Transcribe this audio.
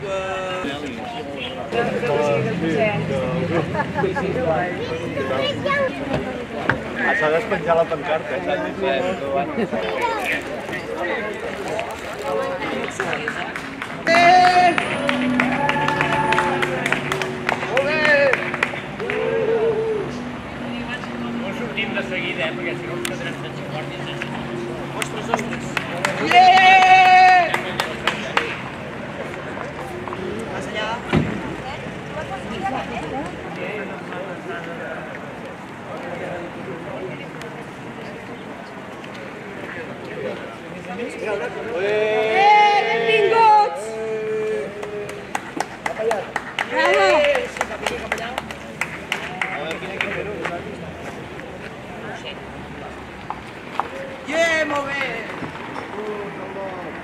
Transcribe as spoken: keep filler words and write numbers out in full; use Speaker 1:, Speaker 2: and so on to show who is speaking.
Speaker 1: S'ha de penjar la pancarta.
Speaker 2: Sortim de seguida, eh? Perquè si no ens quedarem sense guàrdies. Ostres, ostres! Vas allà?
Speaker 3: Benvinguts! Bravo!
Speaker 2: Yeah, molt bé!